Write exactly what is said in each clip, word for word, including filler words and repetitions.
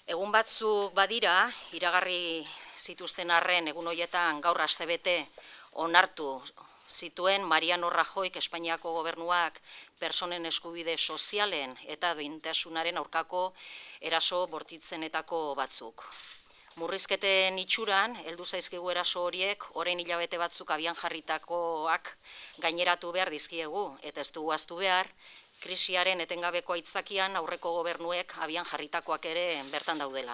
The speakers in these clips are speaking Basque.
Egun batzuk badira, iragarri zituzten arren egun horietan gaur astebete onartu zituen Mariano Rajoyk Espainiako gobernuak pertsonen eskubide sozialen eta duintasunaren aurkako eraso bortitzenetako batzuk. Murrizketen itxuran, heldu zaizkigu eraso horiek, orain hilabete batzuk abian jarritakoak gaineratu behar dizkiegu, eta ez dugu ahaztu behar, krisiaren etengabeko aitzakian aurreko gobernuek abian jarritakoak ere bertan daudela.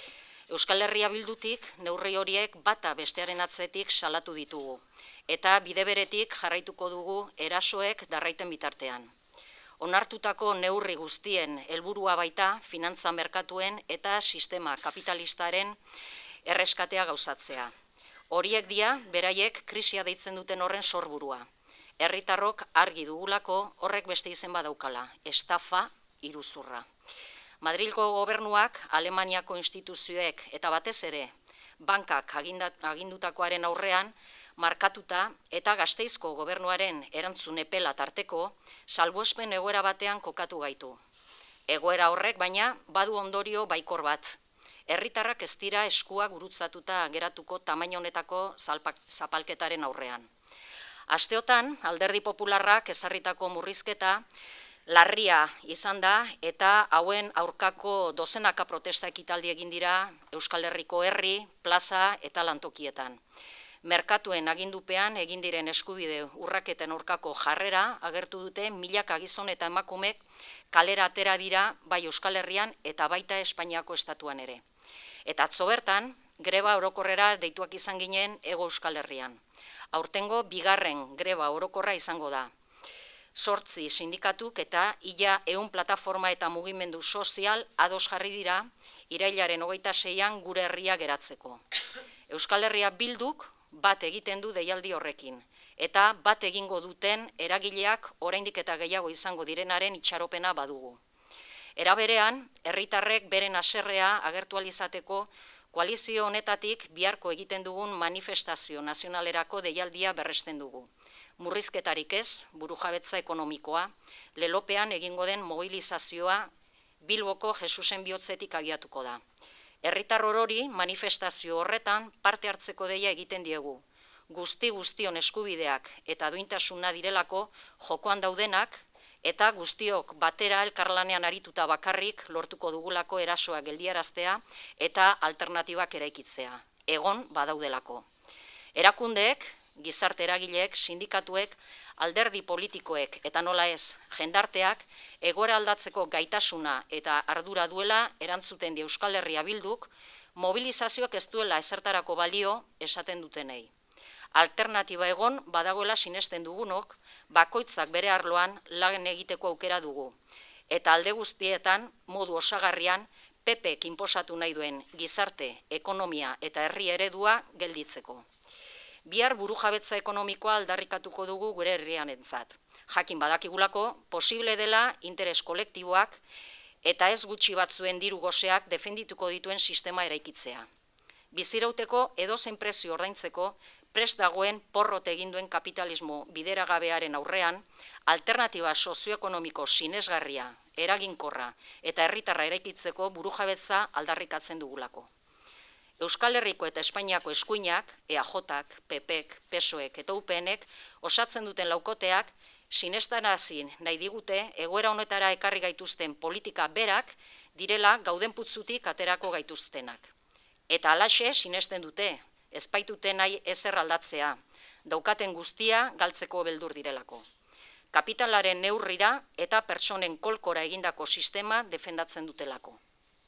Euskal Herria Bildutik neurri horiek bata bestearen atzetik salatu ditugu, eta bide beretik jarraituko dugu erasoek darraiten bitartean. Onartutako neurri guztien helburua baita finantza merkatuen eta sistema kapitalistaren erreskatea gauzatzea. Horiek dira beraiek krisia deitzen duten horren sorburua. Herritarrok argi dugulako horrek beste izen badaukala, estafa, iruzurra. Madrilgo gobernuak, Alemaniako instituzioek eta batez ere bankak agindutakoaren aurrean markatuta eta Gasteizko gobernuaren erantzun epela tarteko salbuespen egoera batean kokatu gaitu. Egoera horrek baina badu ondorio baikor bat. Herritarrak ez dira eskua gurutzatuta geratuko tamaina honetako zapalketaren aurrean. Asteotan, Alderdi Popularrak ezarritako murrizketa larria izan da eta hauen aurkako dozenaka protesta ekitaldi egin dira Euskal Herriko herri, plaza eta lantokietan. Merkatuen agindupean egin diren eskubide urraketen aurkako jarrera agertu dute milaka gizon eta emakumek kalera atera dira bai Euskal Herrian eta baita Espainiako estatuan ere. Eta atzo bertan, greba orokorrera deituak izan ginen Hego Euskal Herrian. Aurtengo bigarren greba orokorra izango da. Zortzi sindikatuk eta ia ehun plataforma eta mugimendu sozial ados jarri dira irailaren hogeita seian gure herria geratzeko. Euskal Herria Bilduk bat egiten du deialdi horrekin, eta bat egingo duten eragileak oraindik eta gehiago izango direnaren itxaropena badugu. Era berean, herritarrek beren haserrea agertu ahal izateko koalizio honetatik biharko egiten dugun manifestazio nazionalerako deialdia berresten dugu. Murrizketarik ez, burujabetza ekonomikoa, lelopean egingo den mobilizazioa Bilboko Jesusen bihotzetik abiatuko da. Herritar orori manifestazio horretan parte hartzeko deia egiten diegu. Guzti guztion eskubideak eta duintasuna direlako jokoan daudenak eta guztiok batera elkarlanean arituta bakarrik lortuko dugulako erasoa geldiaraztea eta alternatibak eraikitzea. Egon badaudelako. Erakundeek, gizarte eragileek, sindikatuek, alderdi politikoek eta nola ez jendarteak egoera aldatzeko gaitasuna eta ardura duela erantzuten di Euskal Herria Bilduk, mobilizazioak ez duela ezertarako balio esaten dutenei. Alternatiba egon badagoela sinesten dugunok, bakoitzak bere arloan lan egiteko aukera dugu. Eta alde guztietan, modu osagarrian, P Pek inposatu nahi duen gizarte, ekonomia eta herri eredua gelditzeko. Bihar burujabetza ekonomikoa aldarrikatuko dugu gure herrianentzat. Jakin badakigulako, posible dela interes kolektiboak eta ez gutxi batzuen diru goseak defendituko dituen sistema eraikitzea. Bizirauteko edozein prezio ordaintzeko prest dagoen porrot egin duen kapitalismo bideragabearen aurrean, alternatiba sozioekonomiko sinesgarria, eraginkorra eta herritarra eraikitzeko burujabetza aldarrikatzen dugulako. Euskal Herriko eta Espainiako eskuinak, E A Jak, P Pek, P S O Ek eta U P Nek osatzen duten laukoteak sinestarazi nahi digute egoera honetara ekarri gaituzten politika berak direla gauden putzutik aterako gaituztenak. Eta halaxe sinesten dute, ez baitute nahi ezer aldatzea, daukaten guztia galtzeko beldur direlako. Kapitalaren neurrira eta pertsonen kolkora egindako sistema defendatzen dutelako.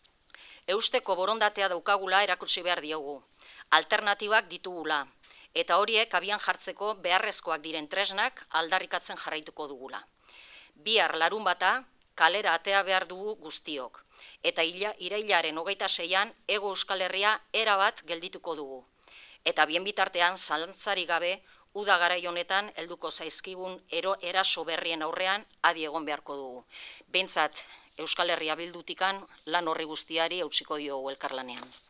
Eusteko borondatea daukagula erakutsi behar diogu, alternatibak ditugula, eta horiek abian jartzeko beharrezkoak diren tresnak aldarrikatzen jarraituko dugula. Bihar larun bata kalera atea behar dugu guztiok, eta irailaren hogeita seian Hego Euskal Herria erabat geldituko dugu. Eta bien bitartean zalantzarik gabe uda garai honetan helduko zaizkigun eraso berrien aurrean adi egon beharko dugu. Behintzat Euskal Herria Bildutikan lan horri guztiari eutsiko diogu elkarlanean.